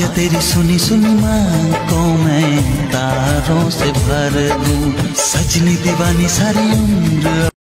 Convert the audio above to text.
आजा तेरी सुनी सुनी मांग को मैं तारों से भर दूं, सजनी दीवानी सारी उम्र